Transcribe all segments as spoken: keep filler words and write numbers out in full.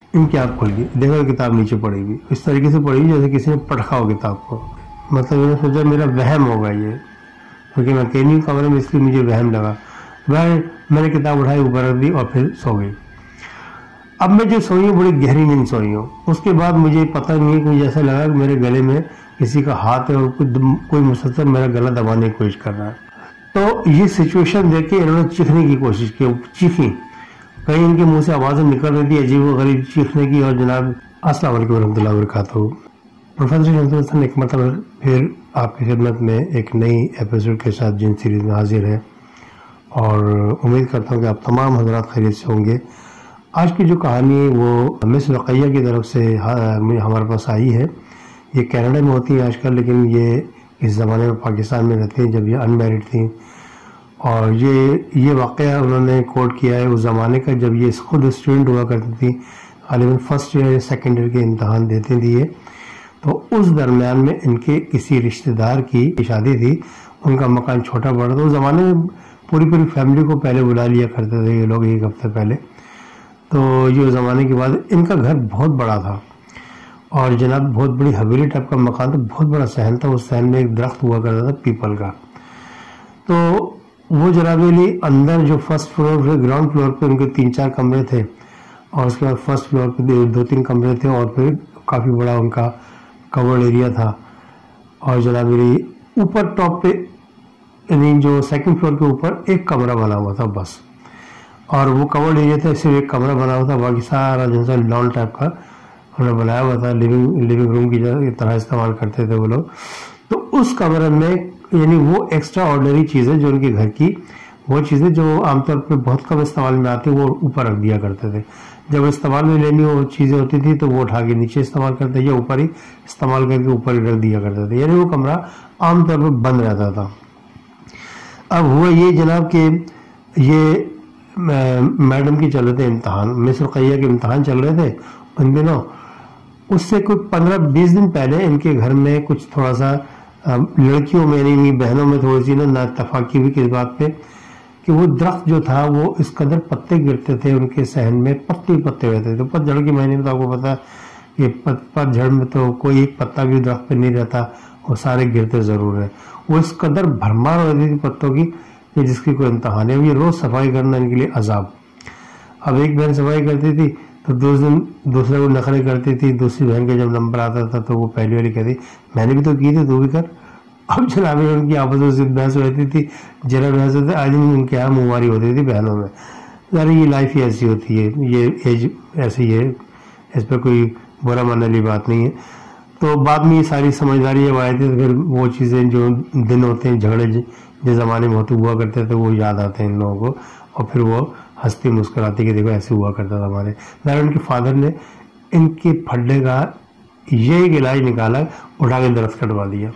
इनकी आँख खुल गई, देखा किताब नीचे पड़ी हुई, इस तरीके से पड़ी हुई जैसे किसी ने पटका हो किताब को। मतलब मैंने सोचा मेरा वहम होगा ये, क्योंकि मैं अकेली हूँ कमरे में, इसलिए मुझे वहम लगा। वह मैंने किताब उठाई, ऊपर रख दी और फिर सो गई। अब मैं जो सोई हूँ बड़ी गहरी नींद सोई हूँ। उसके बाद मुझे पता नहीं है, मुझे ऐसा लगा कि मेरे गले में किसी का हाथ है और कोई मुसलसल मेरा गला दबाने की कोशिश कर रहा है। तो ये सिचुएशन देख के इन्होंने चीखने की कोशिश की, चीखी, कहीं इनके मुंह से आवाज़ें निकल रही थी अजीब व गरीब चीखने की। और जनाब अस्सलाम वालेकुम रहमतुल्लाहि व बरकातहू। प्रोफेसर शमसुल हसन एक मतलब फिर आपकी खिदमत में एक नई एपिसोड के साथ जिन सीरीज में हाजिर है, और उम्मीद करता हूँ कि आप तमाम हजरात खैरियत से होंगे। आज की जो कहानी है वो मिस रक़ैया की तरफ से हमारे पास आई है। ये कनाडा में होती है आजकल, लेकिन ये इस ज़माने में पाकिस्तान में रहती हैं जब ये अनमैरिड थी। और ये ये वाक़या उन्होंने कोट किया है उस ज़माने का जब ये खुद स्टूडेंट हुआ करती थी, गालिबन फर्स्ट ईयर या सेकेंड ईयर के इम्तहान देती थी ये। तो उस दरमियान में इनके किसी रिश्तेदार की शादी थी, उनका मकान छोटा बड़ा था। उस ज़माने में पूरी पूरी फैमिली को पहले बुला लिया करते थे ये लोग एक हफ्ते पहले। तो ये उस ज़माने के बाद इनका घर बहुत बड़ा था और जनाब बहुत बड़ी हवेली टाइप का मकान था, बहुत बड़ा सहन था। उस सहन में एक दरख्त हुआ करता था पीपल का। तो वो जनाब अली अंदर जो फर्स्ट फ्लोर पे, ग्राउंड फ्लोर पे उनके तीन चार कमरे थे, और उसके बाद फर्स्ट फ्लोर पे दो तीन कमरे थे, और फिर काफ़ी बड़ा उनका कवर्ड एरिया था। और जनाब अली ऊपर टॉप पे यानी जो सेकंड फ्लोर के ऊपर एक कमरा बना हुआ था बस, और वो कवर्ड एरिया था, सिर्फ एक कमरा बना हुआ था, बाकी सारा जैसा लॉन टाइप का उन्होंने बनाया हुआ था, लिविंग लिविंग रूम की तरह इस्तेमाल करते थे वो लोग। तो उस कमरे में यानी वो एक्स्ट्रा ऑर्डनरी चीज़ें जो उनके घर की, वो चीज़ें जो आमतौर पर बहुत कम इस्तेमाल में आती वो ऊपर रख दिया करते थे। जब इस्तेमाल में लेनी वो चीज़ें होती थी तो वो उठा के नीचे इस्तेमाल करते या ऊपर ही इस्तेमाल करके ऊपर ही रख दिया करते थे, यानी वो कमरा आमतौर पर बंद रहता था। अब हुआ ये जनाब कि ये मैडम की चल रहे थे इम्तहान, मिस रक़ैया के इम्तहान चल रहे थे उन दिनों। उससे कुछ पंद्रह बीस दिन पहले इनके घर में कुछ थोड़ा सा लड़कियों में यानी इनकी बहनों में थोड़ी सी ना नाइत्तफ़ाक़ी हुई किस बात पे कि वो दरख्त जो था वो इस कदर पत्ते गिरते थे उनके सहन में, पत्ते पत्ते रहते थे। तो पतझड़ के महीने में तो आपको पता है कि पतझड़ में तो कोई एक पत्ता भी दरख्त पे नहीं रहता, वो सारे गिरते ज़रूर है। वो इस कदर भरमार होती थी पत्तों की कि जिसकी कोई इम्तहान है। ये रोज़ सफाई करना इनके लिए अजाब। अब एक बहन सफाई करती थी तो दूसरे दिन दूसरे को नखरे करती थी, दूसरी बहन का जब नंबर आता था तो वो पहली वाली कहती मैंने भी तो की थी, तू भी कर। अब जनाब उनकी आपस में सिर्फ बहस रहती थी, जरा बहस होती, आज उनके यहाँ मुँहमारी होती थी बहनों में। यार ये लाइफ ही ऐसी होती है, ये एज ऐसी है, इस पर कोई बुरा मानने वाली बात नहीं है। तो बाद में ये सारी समझदारी जब आई थी तो फिर वो चीज़ें जो दिन होते हैं झगड़े जिस ज़माने में होते हुआ करते थे वो याद आते हैं इन लोगों को, और फिर वो हंसती मुस्कुराती कि देखो ऐसे हुआ करता था हमारे। मेरे उनके फादर ने इनके फड्डे का ये एक इलाज निकाला, उठा के दरख्त कटवा दिया।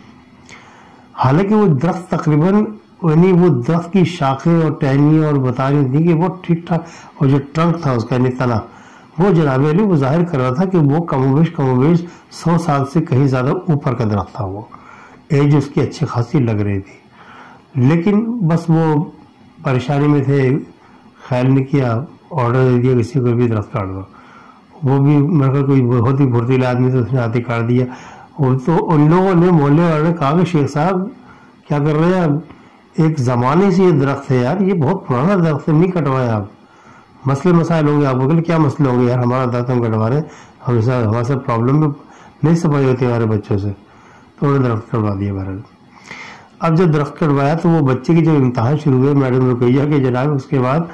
हालांकि वो दरख्त तकरीबन यानी वो दरख्त की शाखें और टहनियाँ और बता रही थी कि वो ठीक ठाक, और जो ट्रंक था उसका यानी तना, वो जनाब अली वो जाहिर कर रहा था कि वो कमोबेश कमोबेश सौ साल से कहीं ज़्यादा ऊपर का दरख्त था। वो एज उसकी अच्छी खासी लग रही थी, लेकिन बस वो परेशानी में थे, ख्याल नहीं किया, ऑर्डर दे दिया किसी को भी दरख्त काट दो। वो भी मेरे कोई बहुत ही फुर्तीला आदमी तो उसने आते काट दिया। और तो उन लोगों ने मोहल्ले वालों ने कहा कि शेख साहब क्या कर रहे हैं आप, एक ज़माने से ये दरख्त है यार, ये बहुत पुराना दरख्त है, नहीं कटवाएं आप, मसले मसाइल होंगे। आप बोले क्या मसले होंगे यार, हमारा दरख्त हम कटवा रहे हैं, हमेशा हमारे साथ प्रॉब्लम में नहीं सफाई होती हमारे बच्चों से, तो उन्होंने दरख्त कटवा दिया बहरहाल। अब जब दरख्त कटवाया तो वो बच्चे की जब इम्तहान शुरू हुए मैडम रुकैया के जनाब, उसके बाद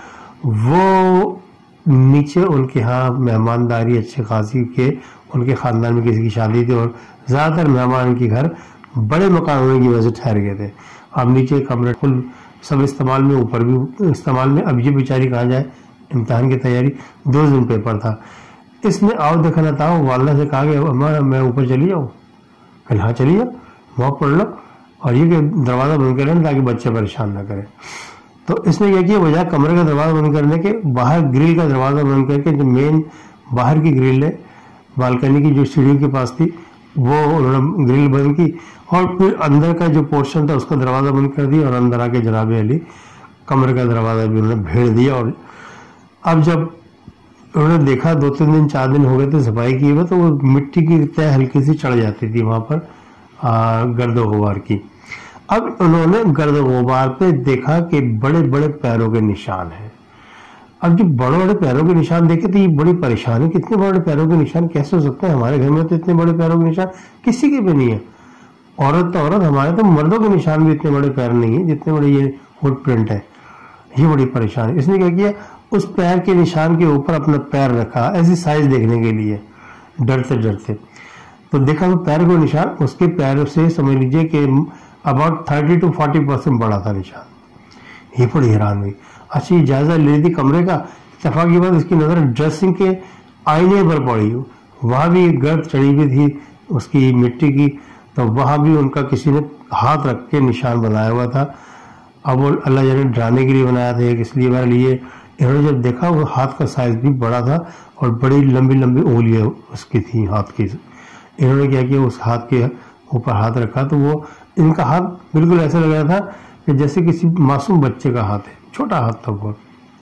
वो नीचे उनके यहाँ मेहमानदारी अच्छे खासी के, उनके ख़ानदान में किसी की शादी थी और ज़्यादातर मेहमान उनके घर बड़े मकान होने की वजह से ठहर गए थे। अब नीचे कमरे फुल सब इस्तेमाल में, ऊपर भी इस्तेमाल में। अब ये बेचारी कहाँ जाए, इम्तहान की तैयारी, दो दिन पेपर था। इसने आओ देखना था, वालदा से कहा कि अम्मा मैं ऊपर चली जाऊँ, कल हाँ चली जाओ, वहाँ पढ़ लो, और ये कि दरवाज़ा बंद करें ताकि बच्चे परेशान ना करें। तो इसने क्या किया, बजाय कमरे का दरवाज़ा बंद करने के बाहर ग्रिल का दरवाज़ा बंद करके जो मेन बाहर की ग्रिल है बालकनी की जो सीढ़ी के पास थी वो उन्होंने ग्रिल बंद की, और फिर अंदर का जो पोर्शन था उसका दरवाज़ा बंद कर दिया, और अंदर आके जनाब अली कमरे का दरवाज़ा भी उन्होंने भेड़ दिया। और अब जब उन्होंने देखा दो तीन दिन चार दिन हो गए थे सफाई किए हुए, तो वो मिट्टी की तह हल्की सी चढ़ जाती थी वहां पर गर्द गुबार की। अब उन्होंने गर्द गुबार पे देखा कि बड़े बड़े पैरों के निशान हैं। अब जब बड़े बड़े पैरों के निशान देखे तो ये बड़ी परेशानी, कितने बड़े पैरों के निशान कैसे हो सकते हैं? हमारे घर में तो इतने बड़े पैरों के निशान किसी के भी नहीं है। औरत तो औरत, हमारे तो मर्दों के निशान भी इतने बड़े पैर नहीं है जितने बड़े ये फुटप्रिंट है। ये बड़ी परेशानी। इसने क्या किया, उस पैर के निशान के ऊपर अपना पैर रखा ऐसी साइज देखने के लिए, डरते डरते। तो देखा तो पैर को निशान उसके पैर से समझ लीजिए कि about thirty to forty percent बड़ा था निशान। ये बड़ी हैरान हुई। अच्छी जायजा ले ली थी कमरे का, इत्तेफाक की बात इसकी नजर ड्रेसिंग के आईने पर पड़ी। वहां भी गर्द चढ़ी हुई थी उसकी मिट्टी की, तो वहां भी उनका किसी ने हाथ रख के निशान बनाया हुआ था। अब वो अल्लाह जाने डराने के लिए बनाया था एक, इसलिए मेरे लिए इन्होंने जब देखा वो हाथ का साइज भी बड़ा था और बड़ी लंबी लंबी उंगलियां उसकी थी हाथ की। इन्होंने क्या किया, उस हाथ के ऊपर हाथ रखा तो वो इनका हाथ बिल्कुल ऐसा लग रहा था कि जैसे किसी मासूम बच्चे का हाथ है, छोटा हाथ था वो।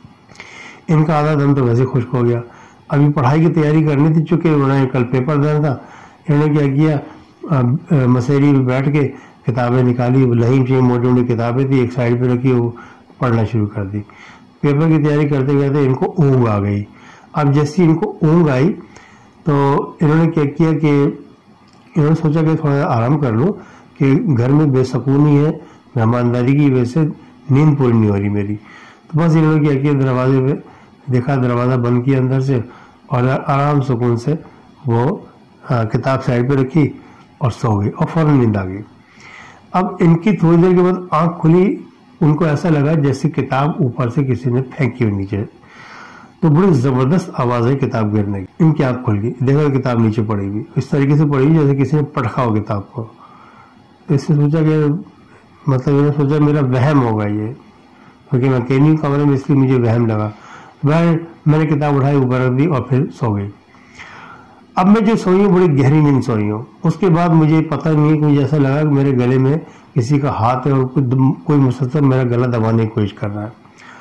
इनका आधा दम तो वैसे खुश्क हो गया। अभी पढ़ाई की तैयारी करनी थी, चूंकि उन्होंने कल पेपर देना था। इन्होंने क्या किया, मसेरी में बैठ के किताबें निकाली, लहीम चाहिए मोटी मोटी किताबें थी, एक साइड पे रखी, वो पढ़ना शुरू कर दी। पेपर की तैयारी करते करते इनको ऊँग आ गई। अब जैसी इनको ऊँग आई तो इन्होंने क्या किया कि इन्होंने सोचा कि थोड़ा आराम कर लूँ कि घर में बेसकूनी है, मेहमानदारी की वजह से नींद पूरी नहीं हो रही मेरी। तो बस इन्होंने क्या किया, दरवाजे पे देखा, दरवाज़ा बंद किया अंदर से और आराम सुकून से वो आ, किताब साइड पे रखी और सो गई और फौरन नींद आ गई। अब इनकी थोड़ी देर के बाद आंख खुली, उनको ऐसा लगा जैसे किताब ऊपर से किसी ने फेंकी हुई नीचे। तो बड़ी जबरदस्त आवाज है किताब गिरने की। इनकी आंख खुल गई, देखा किताब नीचे पड़ी हुई, इस तरीके से पड़ी हुई जैसे किसी ने पटका हो किताब को। तो इसने सोचा कि मतलब इन्होंने सोचा मेरा वहम होगा ये, क्योंकि मैं अकेली हूँ कमरे में, इसलिए मुझे वहम लगा। वह मैंने किताब उठाई, ऊपर रख दी और फिर सो गई। अब मैं जो सोई हूँ बड़ी गहरी नींद सोई हूँ। उसके बाद मुझे पता नहीं है, मुझे ऐसा लगा कि मेरे गले में किसी का हाथ है और कोई मुसलसल मेरा गला दबाने की कोशिश कर रहा है।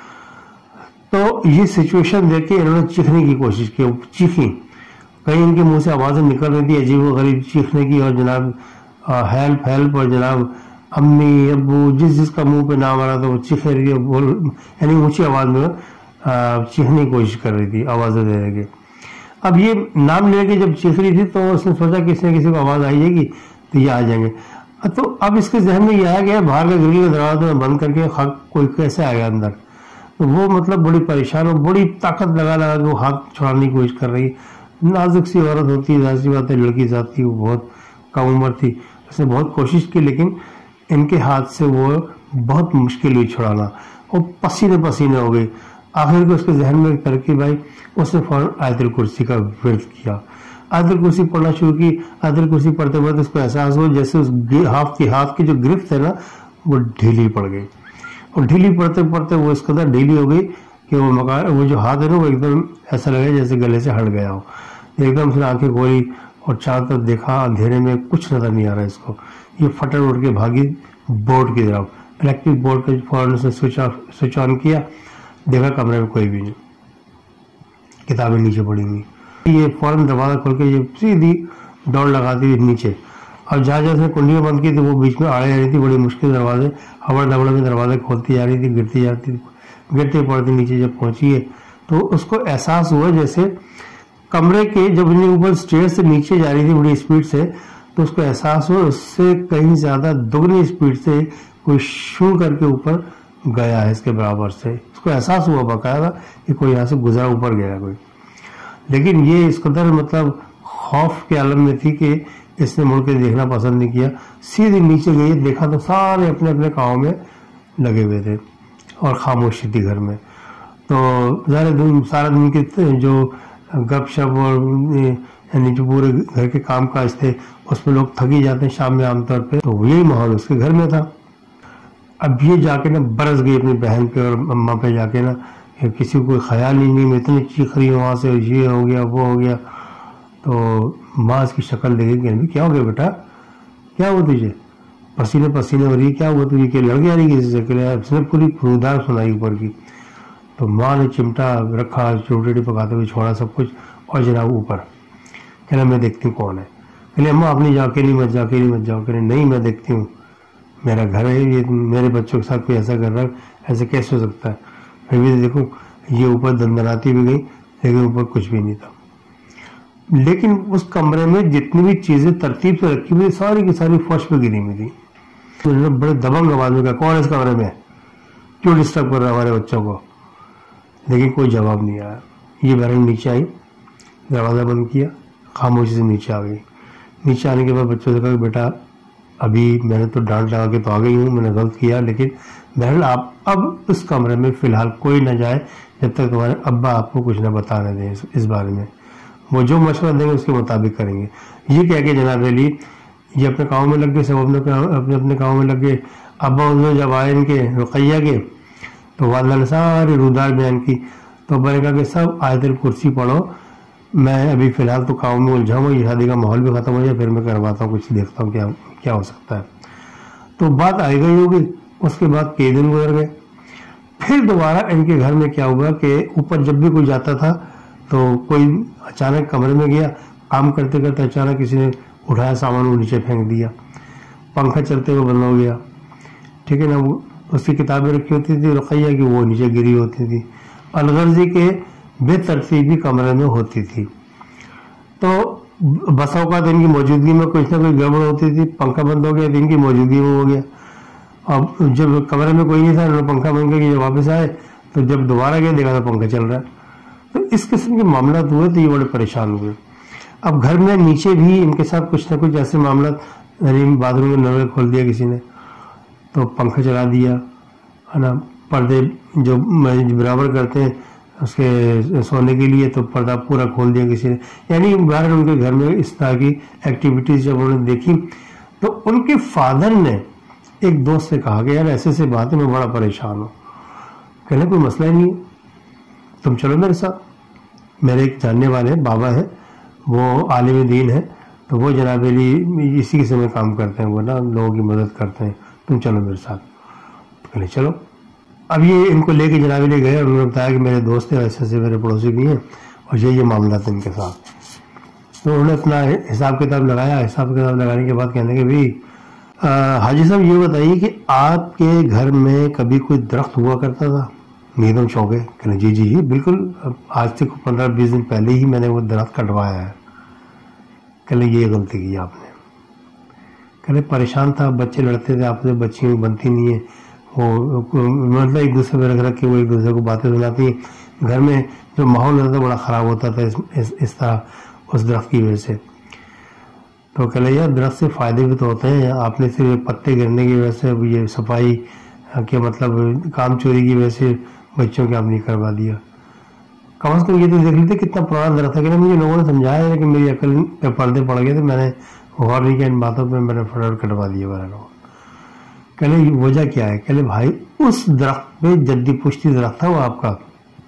तो ये सिचुएशन देख के इन्होंने चीखने की कोशिश की, चीखी, कहीं इनके मुंह से आवाजें निकल रही थी अजीब गरीब चीखने की, और जनाब हेल्प हेल्प, और जनाब अम्मी अब्बू, जिस जिसका मुंह पे नाम आ रहा था वो चीख रही थी, बोल यानी ऊंची आवाज में चीखने की कोशिश कर रही थी, आवाजें दे के। अब ये नाम लेके जब चीख रही थी तो उसने सोचा किसी न किसी को आवाज आई जाएगी तो ये आ जाएंगे। तो अब इसके जहन में ये आया गया, बाहर का ग्रिल का दरवाजा बंद करके कोई कैसे आएगा अंदर। तो वो मतलब बड़ी परेशान और बड़ी ताकत लगा लगा के वो हाथ छुड़ाने की कोशिश कर रही। नाजुक सी औरत होती है, जाहिर सी बात है, लड़की जाती, वो बहुत कम उम्र थी, उसने बहुत कोशिश की, लेकिन इनके हाथ से वो बहुत मुश्किल हुई छुड़ाना, और पसीने पसीने हो गई। आखिर को उसके जहन में करके भाई उसने फौरन आयतुल कुर्सी का विर्द किया, आयतुल कुर्सी पढ़ना शुरू की। आयतुल कुर्सी पढ़ते पढ़ते उसको एहसास हुआ जैसे उस हाथ की हाथ की जो ग्रिप थे ना वो ढीली पड़ गई, और ढीली पड़ते पड़ते वो इस कदर ढीली हो गई कि वो मकान वो जो हाथ है ना वो एकदम ऐसा लगा जैसे गले से हट गया हो। एकदम से आंखें खोली और चारों तरफ देखा, अंधेरे में कुछ नजर नहीं आ रहा इसको। ये फटक उठ के भागी बोर्ड की तरफ, इलेक्ट्रिक बोर्ड के फौरन से स्विच ऑफ स्विच ऑन किया, देखा कमरे में कोई भी नहीं, किताबें नीचे पड़ी हुई। ये फौरन दरवाजा खोल के ये सीधी दौड़ लगाती हुई नीचे, और जहाँ जहाँ से कुंडियाँ बंद की थी वो बीच में आड़े जा रही थी, बड़ी मुश्किल दरवाजे हवा डबड़ में दरवाजे खोलती जा रही थी, गिरती जाती थी, गिरते पड़ती नीचे। जब पहुंची है तो उसको एहसास हुआ जैसे कमरे के, जब इन्हें ऊपर स्टेयर से नीचे जा रही थी बड़ी स्पीड से, तो उसको एहसास हुआ उससे कहीं ज्यादा दुगनी स्पीड से कोई शू करके ऊपर गया है इसके बराबर से। उसको एहसास हुआ बकायदा कि कोई यहाँ से गुजरा ऊपर गया कोई, लेकिन ये इस कदर मतलब खौफ के आलम में थी कि इसने मुड़ के देखना पसंद नहीं किया। सीधे नीचे गई, देखा तो सारे अपने अपने कामों में लगे हुए थे और खामोशी थी घर में। तो ज़ाहिर दिन सारा दिन के जो गपशप और यानी जो पूरे घर के काम काज थे उसमें लोग थकी जाते हैं शाम में आमतौर पे, तो यही माहौल उसके घर में था। अब ये जाके ना बरस गई अपनी बहन पे और अम्मा पे जाके ना, किसी को कोई ख्याल ही नहीं, मैं इतनी चीख रही हूँ वहाँ से, ये हो गया वो हो गया। तो माँ इसकी शक्ल देखेगी, क्या हो गया बेटा, क्या हुआ तुझे, पसीने पसीने हो रही है, क्या हुआ तुझे, क्या लड़ गया रही किसी से, उसने पूरी खुदार सुनाई ऊपर की। तो माँ ने चिमटा रखा, रोटी रोटी पकाते हुए छोड़ा सब कुछ, और जनाब ऊपर। कहना मैं देखती हूँ कौन है। कहले अम्मा अपनी जाओ, अकेली मत जाओ, अकेली मत जाओ। कहले नहीं मैं देखती हूँ, मेरा घर है, ये मेरे बच्चों के साथ कोई ऐसा कर रहा है, ऐसे कैसे हो सकता है। फिर भी देखो ये ऊपर दंदनाती भी गई, लेकिन ऊपर कुछ भी नहीं था। लेकिन उस कमरे में जितनी भी चीजें तरतीब से रखी हुई सारी की सारी फर्श पे गिरी हुई थी। तो उन्होंने बड़े दबंग आवाज में कहा कौन है इस कमरे में, क्यों डिस्टर्ब कर रहा है हमारे बच्चों को। लेकिन कोई जवाब नहीं आया। ये बहन नीचे आई, दरवाजा बंद किया, खामोशी से नीचे आ गई। नीचे आने के बाद बच्चों से कहा बेटा अभी मैंने तो डांट लगा के तो आ गई हूँ, मैंने गलत किया, लेकिन बहन आप अब इस कमरे में फिलहाल कोई ना जाए जब तक तुम्हारे अब्बा आपको कुछ ना बताने दें इस, इस बारे में। वो जो मशवरा देंगे उसके मुताबिक करेंगे। ये कह के जनाब अली ये अपने काम में लग गए, सब अपने अपने अपने काम में लग गए। अब्बा उसमें जब आए इनके रुकैया के, तो वाला ने सारी रूदार बयान की। तो अब्बा ने कहा कि सब आयतल कुर्सी पढ़ो, मैं अभी फ़िलहाल तो काम में उलझाऊँ, ये शादी का माहौल भी ख़त्म हो जाए, फिर मैं करवाता हूँ, कुछ देखता हूँ क्या क्या हो सकता है। तो बात आई गई होगी। उसके बाद कई दिन गुजर गए। फिर दोबारा इनके घर में क्या हुआ कि ऊपर जब भी कोई जाता था तो कोई अचानक कमरे में गया, काम करते करते अचानक किसी ने उठाया सामान, वो नीचे फेंक दिया, पंखा चलते हुए बंद हो गया, ठीक है ना। वो उसकी किताबें रखी होती थी रुकैया की, वो नीचे गिरी होती थी। अलगर्जी के बेतरतीबी कमरे में होती थी। तो बस औकात इनकी मौजूदगी में कुछ ना कुछ गड़बड़ होती थी। पंखा बंद हो गया तो इनकी मौजूदगी में हो गया। अब जब कमरे में कोई नहीं था, उन्होंने पंखा बंद करके जब वापस आए तो जब दोबारा गए देखा तो पंखा चल रहा है। तो इस किस्म के मामला हुए तो ये बड़े परेशान हुए। अब घर में नीचे भी इनके साथ कुछ ना कुछ ऐसे मामला, यानी बाथरूम में नल खोल दिया किसी ने, तो पंखा चला दिया, है ना। पर्दे जो बराबर करते हैं उसके सोने के लिए, तो पर्दा पूरा खोल दिया किसी ने। यानी बाहर उनके घर में इस तरह की एक्टिविटीज जब उन्होंने देखी तो उनके फादर ने एक दोस्त से कहा कि यार ऐसे ऐसे बात है, मैं बड़ा परेशान हूँ। कहने कोई मसला ही नहीं, तुम चलो मेरे साथ। मेरे एक जानने वाले बाबा है, वो आलिम दीन है, तो वो जनाब अली इसी किस्म में काम करते हैं, वो ना लोगों की मदद करते हैं, तुम चलो मेरे साथ। कहने चलो। अब ये इनको लेके जनाब अली गए और उन्होंने बताया कि मेरे दोस्त है, ऐसे ऐसे मेरे पड़ोसी भी हैं और ये ये मामला था इनके साथ। तो उन्होंने अपना हिसाब किताब लगाया। हिसाब किताब लगाने के बाद कहने के भाई हाजी साहब ये बताइए कि आपके घर में कभी कोई दरख्त हुआ करता था? एकदम चौंक गए। कहने जी जी जी बिल्कुल, आज से पंद्रह बीस दिन पहले ही मैंने वो दरख्त कटवाया है। कहने ये गलती की आपने। कहने परेशान था, बच्चे लड़ते थे आपसे, बच्चियों बनती नहीं है, वो मतलब एक दूसरे पर रख रख के वो एक दूसरे को बातें सुनाती हैं। घर में जो माहौल होता था बड़ा ख़राब होता था इस, इस, इस तरह उस दरख्त की वजह से। तो कहले यार दरख्त से फ़ायदे भी तो होते हैं, आपने सिर्फ पत्ते गिरने की वजह से ये सफाई के मतलब काम चोरी की वजह से बच्चों के आप नहीं करवा दिया। कम अज़ कम ये तो देख लेते कितना पुराना दरख्त है। कि मुझे लोगों ने समझाया है कि मेरी अकल पे पर्दे पड़ गए थे, मैंने गौर नहीं किया इन बातों पे, मैंने फटाफट कटवा दिया वाला लोग। कहले वजह क्या है? कहले भाई उस दरख्त पे जद्दी पुश्ती दरख्त था वो आपका,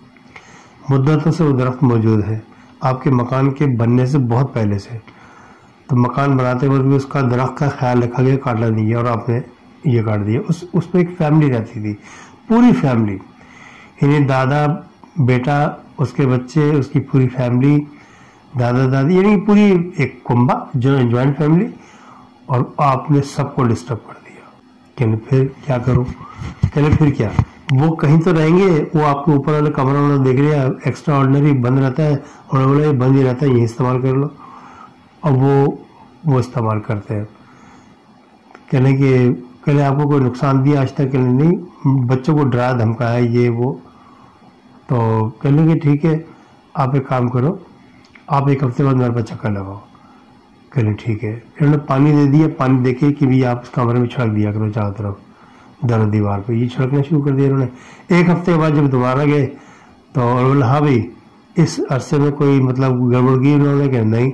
मुद्दतों से वो दरख्त मौजूद है आपके मकान के बनने से बहुत पहले से। तो मकान बनाते वक्त भी उसका दरख्त का ख्याल रखा गया, काटना नहीं गया और आपने ये काट दिया। उस उस पर एक फैमिली रहती थी, पूरी फैमिली, यानी दादा बेटा उसके बच्चे उसकी पूरी फैमिली, दादा दादी, यानी पूरी एक कुंबा जो ज्वाइंट फैमिली, और आपने सबको डिस्टर्ब कर दिया। कहने फिर क्या करूं? कहने फिर क्या, वो कहीं तो रहेंगे, वो आपके ऊपर वाले कमरा वाला देख लिया एक्स्ट्रा ऑर्डिनरी बंद रहता है और बोला बंद ही रहता है, ये इस्तेमाल कर लो। और वो वो इस्तेमाल करते हैं। कहने कि कहने आपको कोई नुकसान दिया आज तक? कहने नहीं, बच्चों को डराया धमकाया ये वो। तो कहने कि ठीक है आप एक काम करो, आप एक हफ्ते बाद मेरे पास चक्कर लगाओ। कहने ठीक है। इन्होंने पानी दे दिया, पानी देके कि भी आप इस कमरे में छिड़क दिया करो चारों तरफ, दर दीवार पे ये छिड़कना शुरू कर दिया इन्होंने। एक हफ्ते बाद जब दोबारा गए तो बोला हाँ भाई इस अरसे में कोई मतलब गड़बड़ की उन्होंने? कहा नहीं।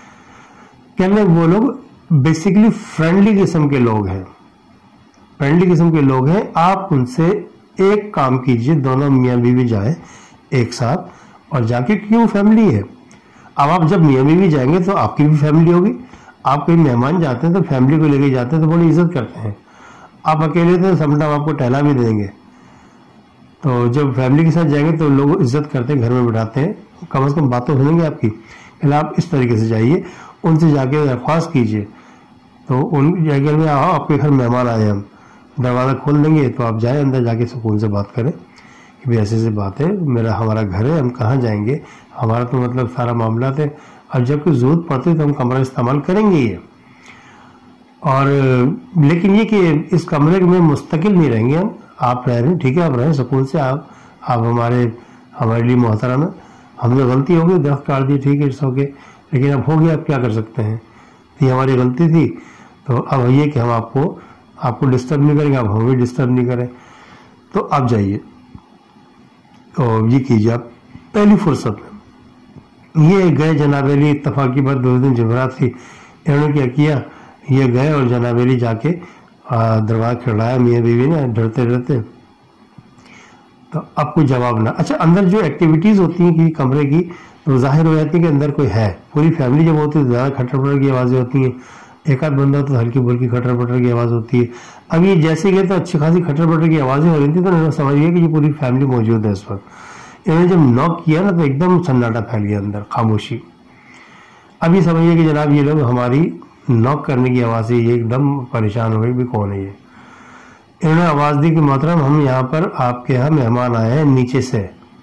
कहने वो लोग बेसिकली फ्रेंडली किस्म के लोग हैं, फ्रेंडली किस्म के लोग हैं। आप उनसे एक काम कीजिए, दोनों मियाँ बीवी जाए एक साथ और जाके, क्यों फैमिली है। अब आप जब मियाँ बीवी जाएंगे तो आपकी भी फैमिली होगी। आप कहीं मेहमान जाते हैं तो फैमिली को लेके जाते हैं तो बड़ी इज्जत करते हैं। आप अकेले थे समटाइम आपको टहला भी देंगे। तो जब फैमिली के साथ जाएंगे तो लोग इज्जत करते हैं, घर में बिठाते हैं, कम से कम बातें सुनेंगे आपकी। पहले आप इस तरीके से जाइए, उनसे जाके दरख्वास्त कीजिए, तो उन जाके में आओ, आपके घर मेहमान आए, हम दरवाज़ा खोल देंगे तो आप जाए अंदर, जाके सुकून से बात करें कि भाई ऐसे ऐसे बात है, मेरा हमारा घर है, हम कहाँ जाएंगे, हमारा तो मतलब सारा मामला है, और जब कोई ज़रूरत पड़ती है तो हम कमरा इस्तेमाल करेंगे ये। और लेकिन ये कि इस कमरे में मुस्तकिल नहीं रहेंगे हम, आप रह रहे हैं ठीक है, आप रहें सुकून से, आप आप हमारे हमारे लिए मोहतरम है, हमने गलती होगी, दरख्त काट दी, ठीक है, इट्स ओके, लेकिन अब हो गया, आप क्या कर सकते हैं, ये हमारी गलती थी, तो अब ये कि हम आपको आपको डिस्टर्ब नहीं करेंगे, आप हमें भी डिस्टर्ब नहीं करें, तो आप जाइए। तो ये कीजिए आप पहली फुर्सत में। ये गए जनाबेली, इत्तफाकी बात दो दिन जमरात थी, इन्होंने क्या किया, ये गए और जनाबेली जाके दरवाजा खड़ाया मियाँ बीवी ने डरते डरते, तो अब कोई जवाब ना। अच्छा, अंदर जो एक्टिविटीज़ होती हैं कि कमरे की, तो जाहिर हो जाती है कि अंदर कोई है। पूरी फैमिली जब होती है तो ज़्यादा खटर पटर की आवाज़ें होती हैं, एक आध बंदा तो हल्की फुल्की खटर पटर की आवाज़ होती है। अब ये जैसे गए तो अच्छी खासी खटर पटर की आवाज़ें हो रही थी, तो उन्होंने समझ गया कि ये पूरी फैमिली मौजूद है इस वक्त। इन्होंने जब नॉक किया ना तो एकदम सन्नाटा फैल गया अंदर, खामोशी। अब ये समझिए कि जनाब ये लोग हमारी नॉक करने की आवाज़ से ये एकदम परेशान हो गए भी कौन है ये। इन्होंने आवाज़ दी कि मोहतरम हम यहाँ पर आपके यहाँ मेहमान आए हैं नीचे से,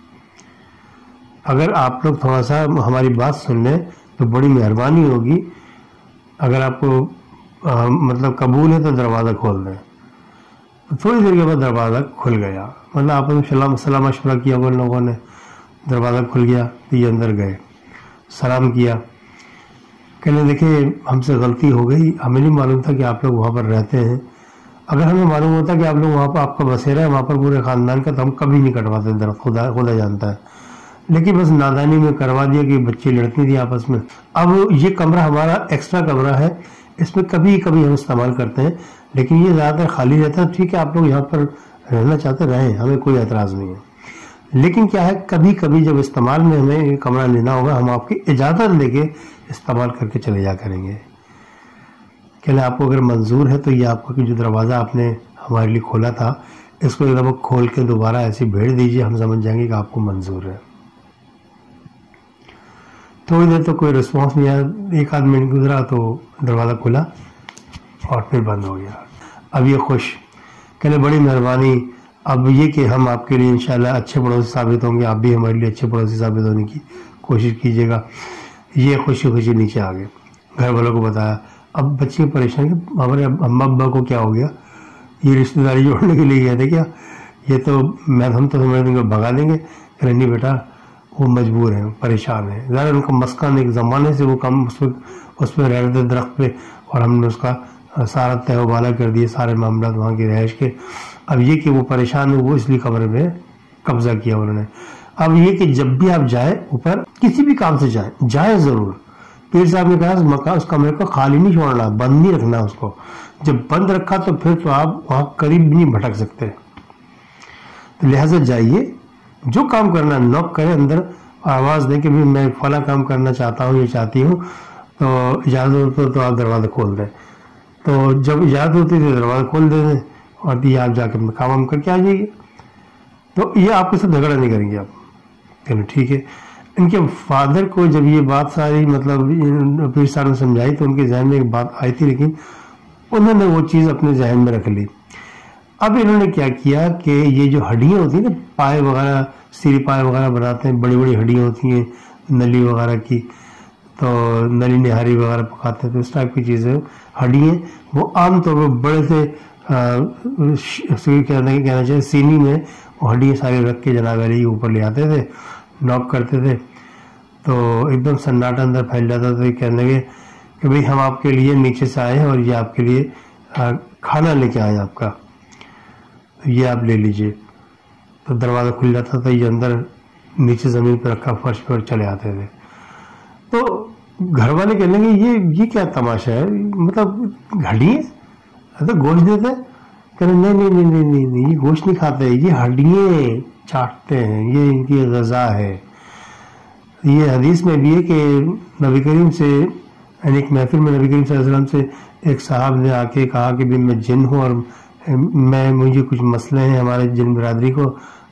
अगर आप लोग थोड़ा सा हमारी बात सुन लें तो बड़ी मेहरबानी होगी, अगर आपको आ, मतलब कबूल है तो दरवाज़ा खोल दें। तो थोड़ी देर के बाद दरवाज़ा खुल गया, मतलब आपस में सलाम सलाम मशवरा किया उन लोगों ने, दरवाज़ा खुल गया तो ये अंदर गए, सलाम किया, कहने देखिए हमसे गलती हो गई, हमें नहीं मालूम था कि आप लोग वहाँ पर रहते हैं, अगर हमें मालूम होता कि आप लोग वहाँ पर आपका बसेरा है वहाँ पर पूरे ख़ानदान का, तो हम कभी नहीं कटवाते दर, खुदा खुदा जानता है, लेकिन बस नादानी में करवा दिया कि बच्चे लड़ती थी आपस में। अब ये कमरा हमारा एक्स्ट्रा कमरा है, इसमें कभी कभी हम इस्तेमाल करते हैं, लेकिन ये ज़्यादातर खाली रहता है। ठीक है, आप लोग यहाँ पर रहना चाहते रहें, हमें कोई एतराज़ नहीं है, लेकिन क्या है कभी कभी जब इस्तेमाल में हमें ये कमरा लेना होगा, हम आपकी इजाज़त लेके इस्तेमाल करके चले जा करेंगे। कहले आपको अगर मंजूर है तो ये आपको जो दरवाज़ा आपने हमारे लिए खोला था, इसको एक दफ़ा खोल के दोबारा ऐसे भेज दीजिए, हम समझ जाएंगे कि आपको मंजूर है। थोड़ी देर तो कोई रिस्पॉन्स नहीं आया, एक आध मिनट गुजरा तो दरवाज़ा खुला और फिर बंद हो गया। अब ये खुश, कहले बड़ी मेहरबानी, अब ये कि हम आपके लिए इंशाल्लाह अच्छे पड़ोसी साबित होंगे, आप भी हमारे लिए अच्छे पड़ोसी साबित होने की कोशिश कीजिएगा। ये खुशी खुशी नीचे आ गए, घर वालों को बताया। अब बच्चे परेशान कि हमारे अम्मा अब्बा को क्या हो गया, ये रिश्तेदारी जोड़ने के लिए गए थे क्या, ये तो मैं हम तो समझ देंगे भगा देंगे। कहने नहीं बेटा, वो मजबूर हैं, परेशान हैं, ज़्यादा उनका मस्कान एक ज़माने से वो कम उस पर उस पर रह रहे थे दरख्त पे, और हमने उसका सारा तहवाला कर दिए, सारे मामला वहाँ की रहायश के। अब ये कि वो परेशान है, वो इसलिए कमरे में कब्जा किया उन्होंने। अब ये कि जब भी आप जाए ऊपर, किसी भी काम से जाए जाए ज़रूर, पीर साहब ने कहा उस मकान उस कमरे को खाली नहीं छोड़ना, बंद नहीं रखना उसको, जब बंद रखा तो फिर तो आप वहाँ करीब भी नहीं भटक सकते। तो लिहाजा जाइए, जो काम करना नॉक करें अंदर, आवाज़ दें कि भी मैं फला काम करना चाहता हूँ, ये चाहती हूँ, तो इजाज़त हो तो, तो आप दरवाज़ा खोल दें। तो जब इजाज़त होती है तो दरवाज़ा खोल दे दें और ये आप जाकर काम वाम करके आ जाइए। तो ये आपके साथ झगड़ा नहीं करेंगे आप। चलो ठीक है। इनके फादर को जब ये बात सारी मतलब पीर साहब ने समझाई तो उनके जहन में एक बात आई थी, लेकिन उन्होंने वो चीज़ अपने जहन में रख ली। अब इन्होंने क्या किया कि ये जो हड्डियाँ होती हैं ना, पाए वगैरह, सिरी पाए वगैरह बनाते हैं, बड़ी बड़ी हड्डियाँ होती हैं नली वगैरह की, तो नली निहारी वगैरह पकाते हैं, तो इस टाइप की चीज़ें हड्डियाँ वो आमतौर पर बड़े से कहना कहना चाहिए सीनी में वो हड्डियाँ सारी रख के जनाब वाली ऊपर ले आते थे, नॉक करते थे, तो एकदम सन्नाटा अंदर फैल जाता था। कहने लगे कि भाई हम आपके लिए नीचे से आए हैं और ये आपके लिए आ, खाना लेके आए आपका, तो ये आप ले लीजिए। तो दरवाज़ा खुल जाता था, ये अंदर नीचे ज़मीन पर रखा फर्श पर चले आते थे। तो घर वाले कहने लगे ये ये क्या तमाशा है, मतलब हड्डियाँ तो गोश्त देते, कहने नहीं नहीं नहीं नहीं नहीं नहीं ये गोश्त नहीं खाते, ये हड्डियाँ चाटते हैं, ये इनकी ग़ज़ा है। ये हदीस में भी है कि नबी करीम से यानी एक महफिल में नबी करीम सल्लल्लाहु अलैहि वसल्लम से एक साहब ने आके कहा कि भी मैं जिन हूँ और मैं मुझे कुछ मसले हैं हमारे जिन बिरादरी को,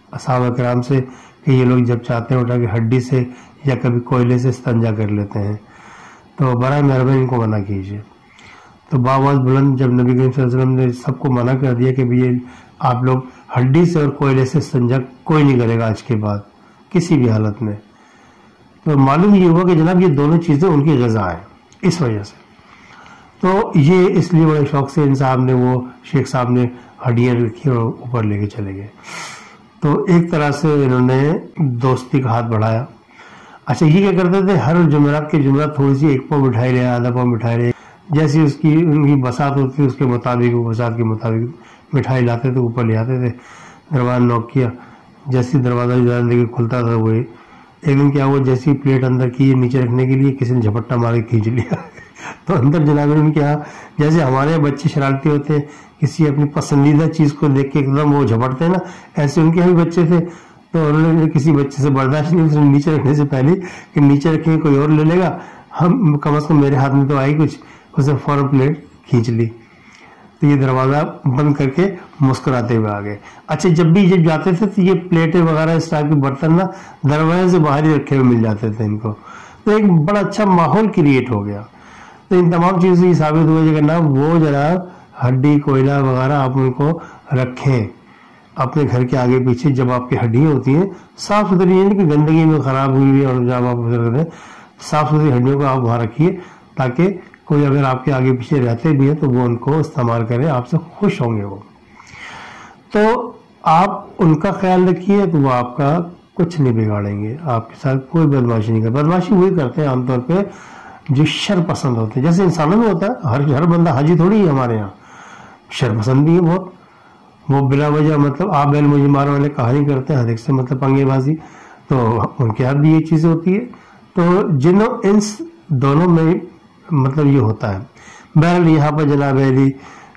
असहाबा किराम से कि ये लोग जब चाहते हैं उठा के हड्डी से या कभी कोयले से इस्तंजा कर लेते हैं, तो बराए मेहरबानी इनको मना कीजिए। तो बावाज बुलंद जब नबी करीम सल्लल्लाहु अलैहि वसल्लम ने सबको मना कर दिया कि भैया आप लोग हड्डी से और कोयले से इस्तंजा कोई नहीं करेगा आज के बाद किसी भी हालत में, तो मालूम ये हुआ कि जनाब ये दोनों चीज़ें उनकी ग़िज़ा है इस वजह से। तो ये इसलिए बड़े शौक से इन साहब ने वो शेख साहब ने हड्डियाँ रखी और ऊपर लेके चले गए। तो एक तरह से इन्होंने दोस्ती का हाथ बढ़ाया। अच्छा, ये क्या करते थे, हर जुमेरात के जुमेरात थोड़ी सी एक पाव मिठाई ले, आधा पाव मिठाई ले, जैसी उसकी उनकी बसात होती थी उसके मुताबिक वो बसात के मुताबिक मिठाई लाते थे, ऊपर ले आते थे। दरवाज़ा नॉक किया, जैसी दरवाज़ा देखिए खुलता था वो एक दिन क्या हुआ, जैसी प्लेट अंदर की नीचे रखने के लिए किसी ने झपट्टा मार के खींच लिया तो अंदर जनाब उनके यहाँ जैसे हमारे बच्चे शरारती होते हैं, किसी अपनी पसंदीदा चीज़ को देख के एकदम वो झपटते हैं ना, ऐसे उनके यहाँ भी बच्चे थे। तो उन्होंने किसी बच्चे से बर्दाश्त नहीं, उसने नीचे रखने से पहले कि नीचे रखेंगे कोई और ले लेगा, हम कम अज़ कम मेरे हाथ में तो आई कुछ, उसने फौरन प्लेट खींच ली। तो ये दरवाज़ा बंद करके मुस्कुराते हुए आ गए। अच्छा, जब भी जब जाते थे तो ये प्लेटें वगैरह इस टाइप के बर्तन ना दरवाजे से बाहर ही रखे हुए मिल जाते थे इनको, तो एक बड़ा अच्छा माहौल क्रिएट हो गया। तो इन तमाम चीज़ों से ये साबित हुआ कि ना वो जरा हड्डी कोयला वगैरह आप उनको रखें अपने घर के आगे पीछे। जब आपकी हड्डियाँ होती हैं साफ़ सुथरी, नहीं कि गंदगी में ख़राब हुई हुई और जब आप साफ़ सुथरी हड्डियों को आप वहाँ रखिए ताकि कोई अगर आपके आगे पीछे रहते भी हैं तो वो उनको इस्तेमाल करें, आपसे खुश होंगे वो। तो आप उनका ख्याल रखिए तो वो आपका कुछ नहीं बिगाड़ेंगे, आपके साथ कोई बदमाशी नहीं कर। बदमाशी वही करते हैं आमतौर पे जो शर पसंद होते हैं, जैसे इंसानों में होता है। हर हर बंदा हाजी थोड़ी है हमारे यहाँ, शर पसंद भी है बहुत। वो बिला वजह मतलब आप बैल मुझे मारो वाले कहानी करते हैं, हर एक से मतलब पंगेबाजी, तो उनके यहाँ भी ये चीज़ें होती है। तो जिनों इन दोनों में मतलब ये होता है। बहरहाल यहाँ पर जनाब अली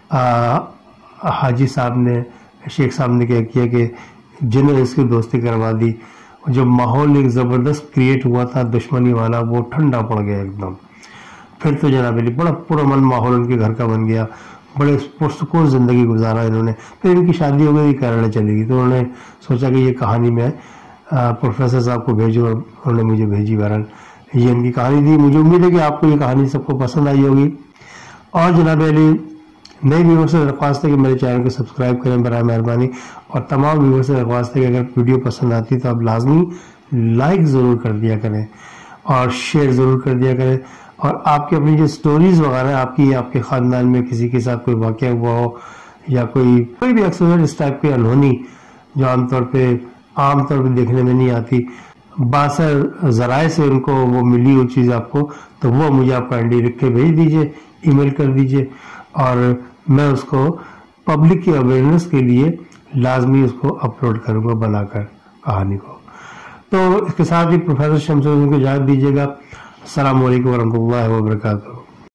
हाजी साहब ने, शेख साहब ने क्या किया कि जिन्होंने इसकी दोस्ती करवा दी, जो माहौल एक ज़बरदस्त क्रिएट हुआ था दुश्मनी वाला, वो ठंडा पड़ गया एकदम। फिर तो जनाब अली बड़ा पुरअमन माहौल उनके घर का बन गया, बड़े पुरसुकून ज़िंदगी गुजारा इन्होंने। फिर इनकी शादी हो गई, केरला चली गई, तो उन्होंने सोचा कि ये कहानी मैं प्रोफेसर साहब को भेजूँ, और उन्होंने मुझे भेजी। बहरहाल ये इनकी कहानी थी। मुझे उम्मीद है कि आपको ये कहानी सबको पसंद आई होगी। और जनाब अली नए व्यूअर्स से दरख्वास्त है कि मेरे चैनल को सब्सक्राइब करें बराए मेहरबानी, और तमाम व्यूअर्स से दरख्वास्त है कि अगर वीडियो पसंद आती है तो आप लाजमी लाइक ज़रूर कर दिया करें और शेयर ज़रूर कर दिया करें। और आपकी अपनी जो स्टोरीज़ वगैरह आपकी, आपके ख़ानदान में किसी के साथ कोई वाक़या हुआ हो या कोई कोई भी अक्सर इस टाइप की अनहोनी जो आमतौर पर आमतौर पर देखने में नहीं आती, बासर ज़राए से उनको वो मिली वो चीज़ आपको, तो वो मुझे आप काइंडली लिख के भेज दीजिए, ईमेल कर दीजिए, और मैं उसको पब्लिक की अवेयरनेस के लिए लाजमी उसको अपलोड करूँगा बनाकर कहानी को। तो इसके साथ ही प्रोफेसर शमसुद्दीन को इजाज़त दीजिएगा। अस्सलामु अलैकुम वरहमतुल्लाहि वबरकातुहू।